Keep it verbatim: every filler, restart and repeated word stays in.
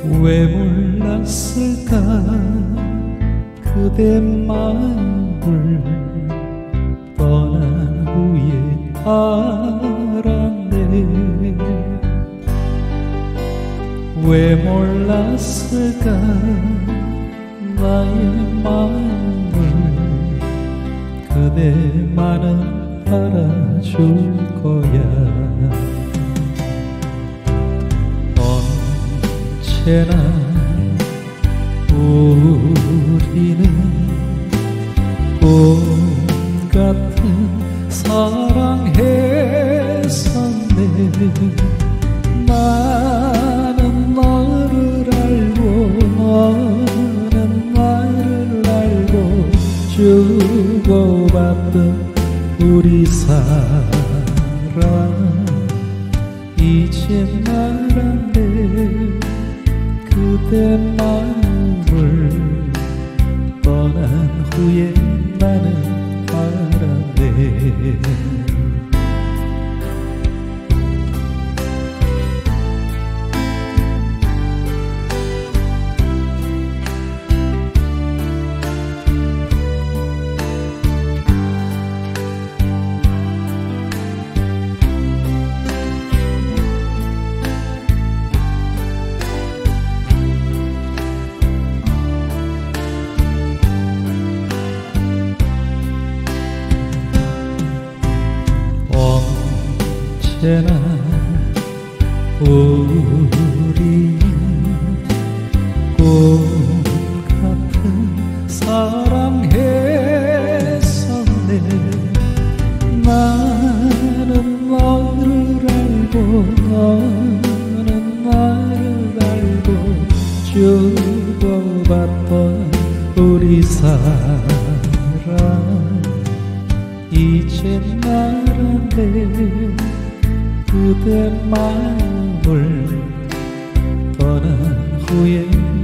왜 몰랐을까 그대 마음을 떠난 후에 알았네. 왜 몰랐을까 나의 마음을 그대만은 알아줄 거야. 언제나 우리는 꿈 같은 사랑했었네. 나는 너를 알고 너는 나를 알고 주고받던 우리 사랑 이젠 알았네. 그대 마음을 떠난 후에 나는 알았네. 언제나 우리 꿈 같은 사랑했었네. 나는 너를 알고 너는 나를 알고 주고받던 우리 사랑 이젠 알았네. 그대 마음을 떠난 후에